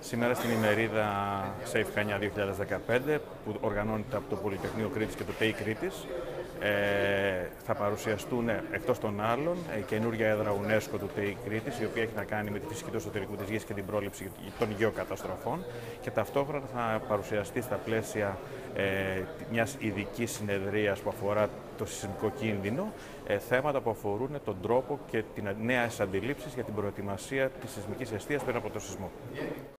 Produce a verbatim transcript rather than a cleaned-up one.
Σήμερα στην ημερίδα Safe Χανιά δύο χιλιάδες δεκαπέντε, που οργανώνεται από το Πολυτεχνείο Κρήτης και το ΤΕΙ Κρήτης, ε, θα παρουσιαστούν εκτός των άλλων η καινούργια έδρα UNESCO του ΤΕΙ Κρήτης, η οποία έχει να κάνει με τη φυσική του εσωτερικού της γης και την πρόληψη των γεωκαταστροφών, και ταυτόχρονα θα παρουσιαστεί στα πλαίσια ε, μιας ειδικής συνεδρίας που αφορά το σεισμικό κίνδυνο, ε, θέματα που αφορούν τον τρόπο και τις νέες αντιλήψεις για την προετοιμασία της σεισμικής αιστείας πριν από το σεισμό.